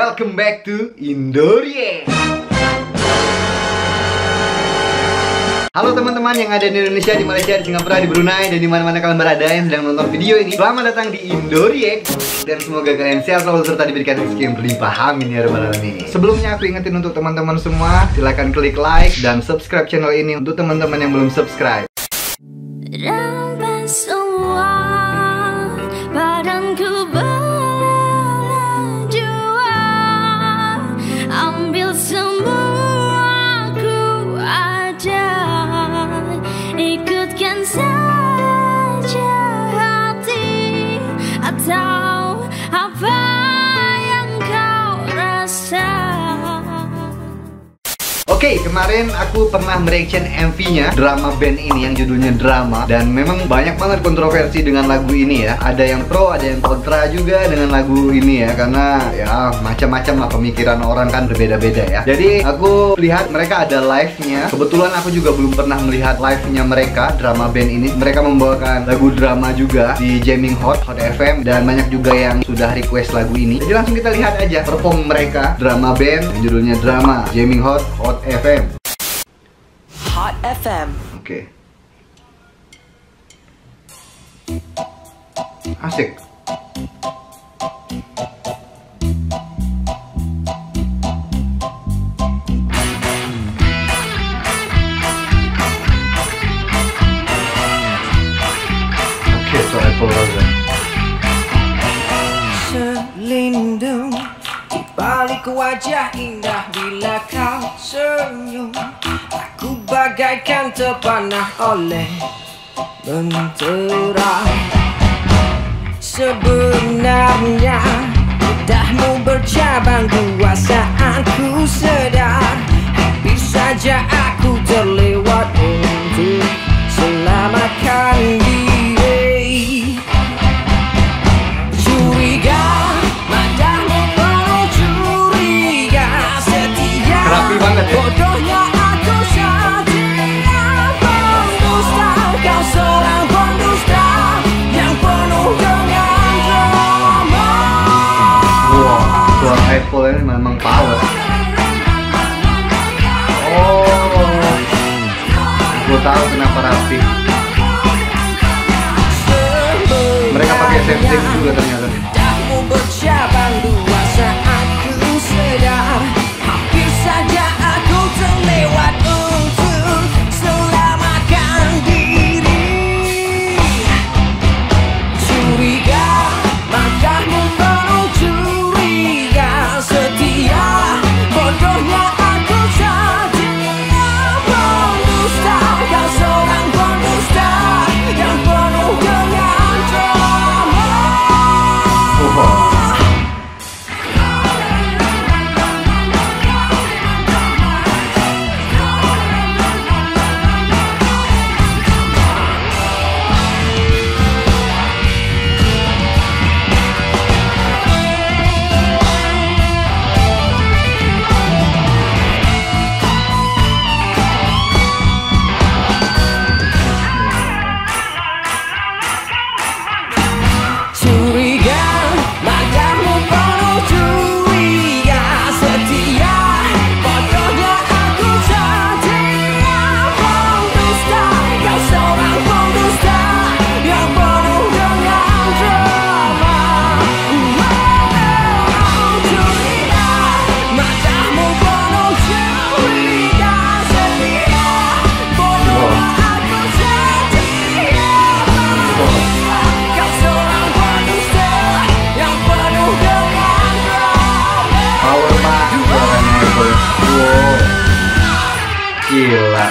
welcome back to Indoreact. Halo teman-teman yang ada di Indonesia, di Malaysia, di Singapura, di Brunei, dan di mana-mana kalian berada yang sedang nonton video ini. Selamat datang di Indoreact, dan semoga kalian sehat selalu serta diberikan rezeki yang berlimpah. Amin ya rabbal alamin. Sebelumnya aku ingetin untuk teman-teman semua, silahkan klik like dan subscribe channel ini untuk teman-teman yang belum subscribe. Oke, kemarin aku pernah mereaction MV-nya drama band ini yang judulnya Drama. Dan memang banyak banget kontroversi dengan lagu ini ya. Ada yang pro, ada yang kontra juga dengan lagu ini ya. Karena ya macam-macam lah, pemikiran orang kan berbeda-beda ya. Jadi aku lihat mereka ada live-nya. Kebetulan aku juga belum pernah melihat live-nya mereka, drama band ini. Mereka membawakan lagu drama juga di Jamming Hot FM. Dan banyak juga yang sudah request lagu ini. Jadi langsung kita lihat aja perform mereka, drama band yang judulnya Drama, Jamming Hot FM. Hot FM. Oke. Asik. Oke, so Apple Rosa. Selindung di balik wajah indah bila kau senyum, aku bagaikan terpanah oleh mentera. Sebenarnya lidahmu bercabang dua saat ku sedar, hampir saja aku terlewat untuk selamatkan diri. Curiga, matamu penuh curiga, setia. Rapi banget ya. Bodohnya aku setia, pendusta. Kau seorang pendusta yang penuh dengan drama. Wow, suara Apple ini memang power. Oh, gue tahu kenapa rapi. Mereka pakai setting juga ternyata nih. Lidahmu bercabang dua saat ku sedar, hampir saja aku terlewat untuk selamatkan diri. Curiga, matamu penuh curiga, setia. Bodohnya aku setia, pendusta. Kau seorang pendusta yang penuh dengan drama. Curiga, matamu penuh curiga, setia. Bodohnya aku setia, pendusta. Kau seorang pendusta yang penuh dengan drama. Curiga, matamu penuh curiga, setia. Bodohnya aku setia, pendusta. Kau seorang pendusta yang penuh dengan drama. Power banget suaranya Apple. Wow, gila.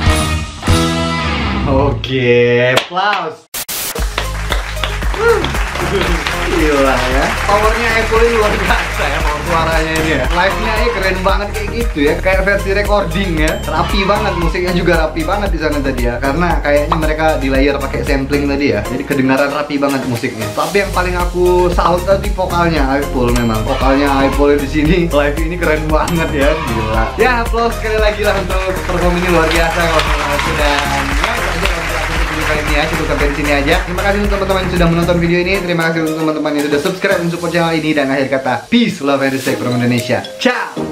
Oke, applause. Gila ya, powernya Apple ini luar biasa ya, power suaranya ini ya. Live-nya ini keren banget kayak gitu ya, kayak versi recording ya. Rapi banget, musiknya juga rapi banget di sana tadi ya. Karena kayaknya mereka di layer pakai sampling tadi ya. Jadi kedengaran rapi banget musiknya. Tapi yang paling aku salut tadi vokalnya Apple memang. Vokalnya Apple di sini live ini keren banget ya, gila. Ya, applause sekali lagi lah untuk perform ini luar biasa kalau sudah. Kali ini ya, cukup sampai di sini aja. Terima kasih untuk teman-teman yang sudah menonton video ini. Terima kasih untuk teman-teman yang sudah subscribe dan support channel ini. Dan akhir kata, peace, love, and respect from Indonesia. Ciao.